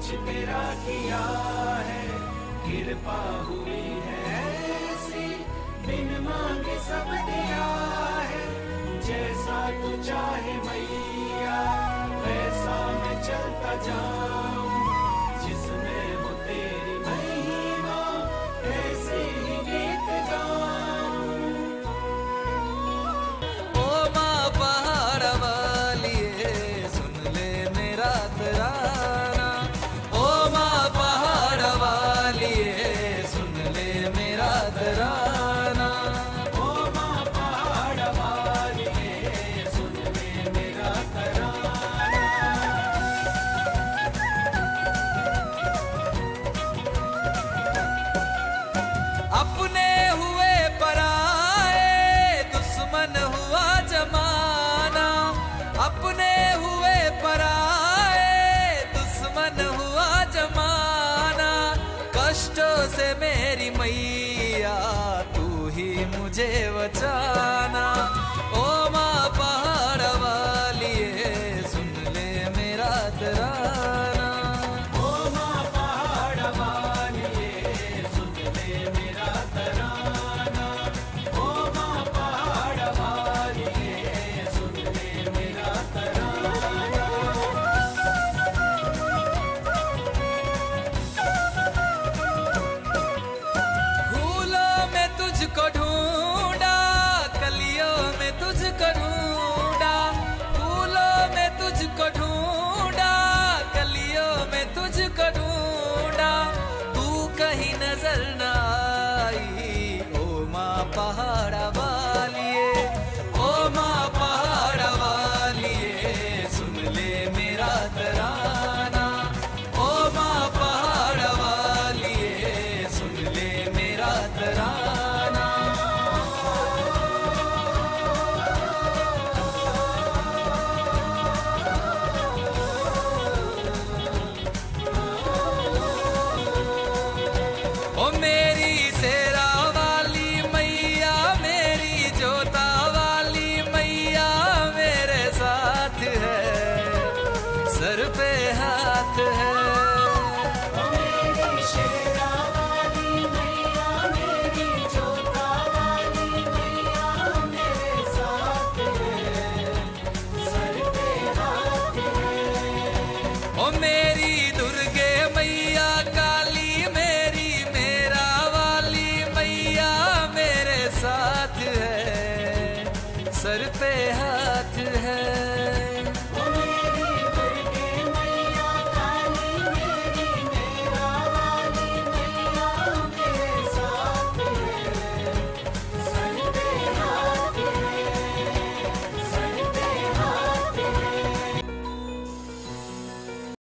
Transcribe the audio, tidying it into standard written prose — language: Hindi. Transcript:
कुछ तेरा किया है, कृपा हुई है ऐसी, बिन मांगे सब दिया है। जैसा तू चाहे मैया वैसा मैं चलता जाऊं, जिसमें हो तेरी महिमा ऐसे ही गीत गाऊं। ओ माँ पहाड़ वालिए सुन ले मेरा तराना, ओ माँ पहाड़ वालिए सुन ले मेरा तराना। ओ माँ पहाड़ वालिए सुन ले मेरा तराना। अपने हुए पराए दुश्मन हुआ जमाना, अपने हुए पराए दुश्मन हुआ जमाना। कष्टों से मेरी मैया तू ही मुझे बचाना। ओ माँ पहाड़ वालिए सुन ले मेरा तराना। ओ माँ पहाड़ वालिए सुन ले मेरा तराना। ओ माँ पहाड़ वालिए सुन ले मेरा तराना। फूलों में तुझको ढूंढा, कलियों में तुझको ढूंढा, फूलों में तुझको ढूंढा, कलियों में तुझको ढूंढा। तू कहीं नजर न आई ओ माँ पहाड़ वालिए, ओ माँ पहाड़ वालिए सुन ले मेरा तराना। ओ माँ पहाड़ वालिए सुन ले मेरा तराना। ओ मेरी शेरा वाली मैया, मेरी जोता वाली मैया मेरे साथ है, सर पे हाथ है। ओ मेरी शेरा वाली मैया, मेरी जोता वाली मैया मेरे साथ है, सर पे हाथ है। ओ मेरी दुर्गे मैया काली, मेरी मेरा वाली मैया मेरे साथ है, सर पे हाथ है।